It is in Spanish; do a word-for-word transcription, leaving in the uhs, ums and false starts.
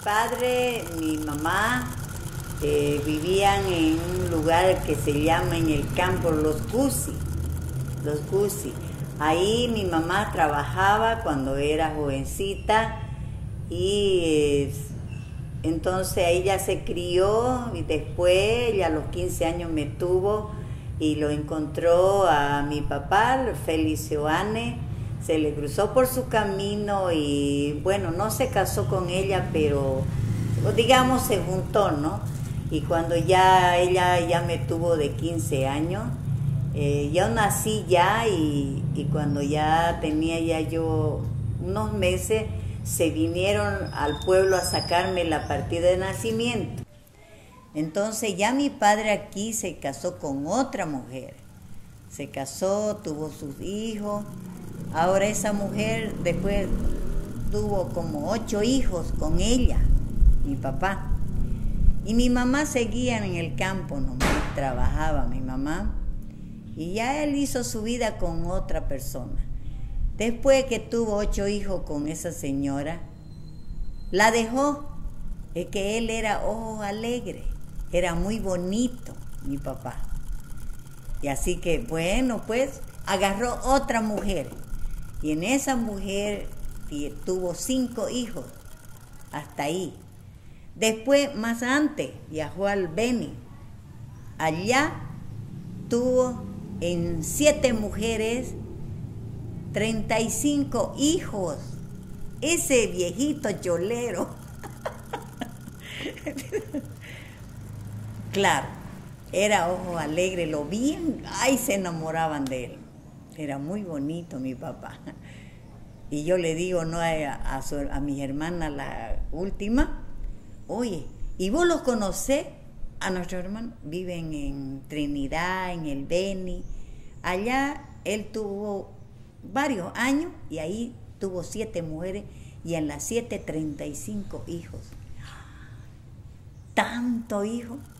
padre, mi mamá eh, vivían en un lugar que se llama en el campo Los Cusi, Los Cusi. Ahí mi mamá trabajaba cuando era jovencita y eh, entonces ella se crió y después ella a los quince años me tuvo y lo encontró a mi papá, Felicio Ane, se le cruzó por su camino y bueno, no se casó con ella, pero digamos se juntó, ¿no? Y cuando ya ella ya me tuvo de quince años, eh, yo nací ya y, y cuando ya tenía ya yo unos meses, se vinieron al pueblo a sacarme la partida de nacimiento. Entonces ya mi padre aquí se casó con otra mujer. Se casó, tuvo sus hijos. Ahora esa mujer después tuvo como ocho hijos con ella, mi papá. Y mi mamá seguía en el campo, nomás trabajaba mi mamá. Y ya él hizo su vida con otra persona. Después que tuvo ocho hijos con esa señora, la dejó. Es que él era ojo alegre, era muy bonito, mi papá. Y así que, bueno, pues agarró otra mujer. Y en esa mujer tuvo cinco hijos, hasta ahí. Después, más antes, viajó al Beni. Allá tuvo en siete mujeres treinta y cinco hijos. Ese viejito cholero. Claro, era ojo alegre, lo bien, ay, se enamoraban de él. Era muy bonito mi papá. Y yo le digo, no, a, a, su, a mi hermana, la última, oye, ¿y vos los conocés? A nuestros hermanos viven en Trinidad, en el Beni. Allá él tuvo varios años y ahí tuvo siete mujeres y en las siete treinta y cinco hijos. Tanto hijo.